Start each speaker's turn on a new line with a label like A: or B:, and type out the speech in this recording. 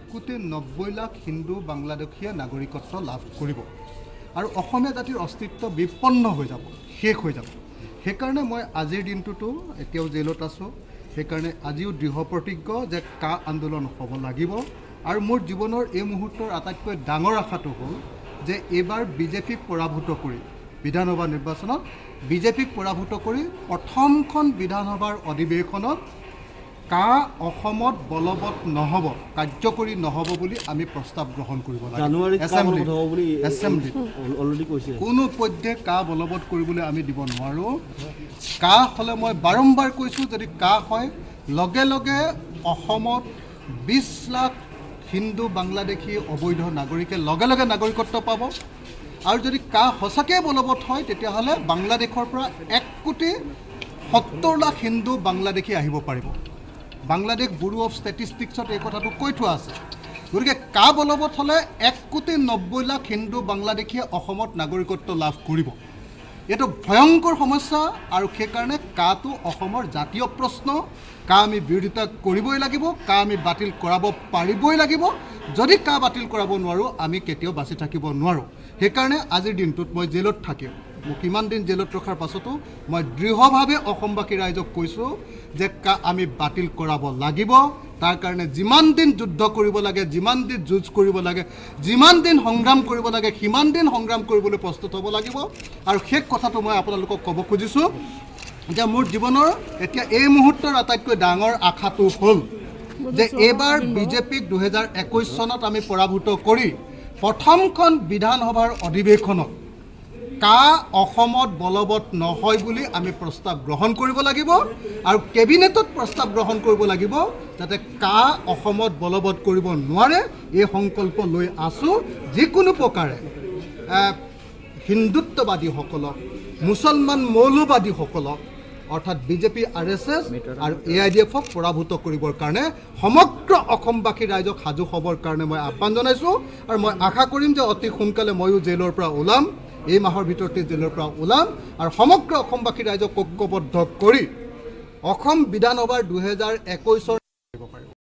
A: 1,90,00,000 হিন্দু বাংলাদেশীয়ে নাগৰিকত্ব লাভ কৰিব আৰু অসমীয়া জাতিৰ অস্তিত্ব বিপন্ন হৈ যাব, শেষ হৈ যাব। সেইকাৰণে মই আজিৰ দিনটোতো এতিয়াও জেলত আছোঁ। সেইকাৰণে আজিও দৃঢ় প্ৰতিজ্ঞ যে কা আন্দোলন হ'ব লাগিব। আৰু মোৰ জীৱনৰ এই মুহূৰ্তৰ আটাইতকৈ ডাঙৰ আশাটো হ'ল যে এইবাৰ বিজেপিক পৰাভূত কৰি বিধানসভা নিৰ্বাচনত বিজেপিক পৰাভূত কৰি প্ৰথমখন বিধানসভাৰ অধিৱেশনত কা অসমত বলবৎ নহ'ব, কাৰ্যকৰী নহ'ব বুলি আমি প্ৰস্তাৱ গ্ৰহণ কৰিব লাগে। কোনো পধ্যে কা বলবৎ কৰিবলৈ আমি দিব নোৱাৰোঁ। কা হ'লে মই বাৰম্বাৰ কৈছোঁ, যদি কা হয় লগে লগে অসমত 20 লাখ হিন্দু বাংলাদেশী অবৈধ নাগৰিকে লগে লগে নাগৰিকত্ব পাব। আৰু যদি কা সঁচাকৈ বলবৎ হয় তেতিয়াহ'লে বাংলাদেশৰ পৰা 1,70,00,000 হিন্দু বাংলাদেশী আহিব পাৰিব। বাংলাদেশ ব্যুৰো অফ ষ্টেটিষ্টিক্সত এই কথাটো কৈ থোৱা আছে। গতিকে কা বলবৎ হ'লে 1,90,00,000 হিন্দু বাংলাদেশীয়ে অসমত নাগৰিকত্ব লাভ কৰিব। এইটো ভয়ংকৰ সমস্যা আৰু সেইকাৰণে কাটো অসমৰ জাতীয় প্ৰশ্ন। কা আমি বিৰোধিতা কৰিবই লাগিব, কা আমি বাতিল কৰাব পাৰিবই লাগিব। যদি কা বাতিল কৰাব নোৱাৰোঁ আমি কেতিয়াও বাচি থাকিব নোৱাৰোঁ। সেইকাৰণে আজিৰ দিনটোত মই জেলত থাকিম। মোক কিমান দিন জেলত ৰখাৰ পাছতো মই দৃঢ়ভাৱে অসমবাসী ৰাইজক কৈছোঁ যে কা আমি বাতিল কৰাব লাগিব। তাৰ কাৰণে যিমান দিন যুদ্ধ কৰিব লাগে, যিমান দিন যুঁজ কৰিব লাগে, যিমান দিন সংগ্ৰাম কৰিব লাগে, সিমান দিন সংগ্ৰাম কৰিবলৈ প্ৰস্তুত হ'ব লাগিব। আৰু সেই কথাটো মই আপোনালোকক ক'ব খুজিছোঁ যে মোৰ জীৱনৰ এতিয়া এই মুহূৰ্তৰ আটাইতকৈ ডাঙৰ আশাটো হ'ল যে এইবাৰ বিজেপিক 2021 চনত আমি পৰাভূত কৰি প্ৰথমখন বিধানসভাৰ অধিৱেশনত কা অসমত বলবৎ নহয় বুলি আমি প্ৰস্তাৱ গ্ৰহণ কৰিব লাগিব। আৰু কেবিনেটত প্ৰস্তাৱ গ্ৰহণ কৰিব লাগিব যাতে কা অসমত বলবৎ কৰিব নোৱাৰে। এই সংকল্প লৈ আছোঁ। যিকোনো প্ৰকাৰে হিন্দুত্ববাদীসকলক, মুছলমান মৌলবাদীসকলক অৰ্থাৎ বিজেপি, RSS আৰু AIDFক পৰাভূত কৰিবৰ কাৰণে সমগ্ৰ অসমবাসী ৰাইজক সাজু হ'বৰ কাৰণে মই আহ্বান জনাইছোঁ। আৰু মই আশা কৰিম যে অতি সোনকালে ময়ো জেলৰ পৰা ওলাম, এই মাহৰ ভিতৰতে জেলৰ পৰা ওলাম আৰু সমগ্ৰ অসমবাসী ৰাইজক ঐক্যবদ্ধ কৰি অসম বিধানসভাৰ 2021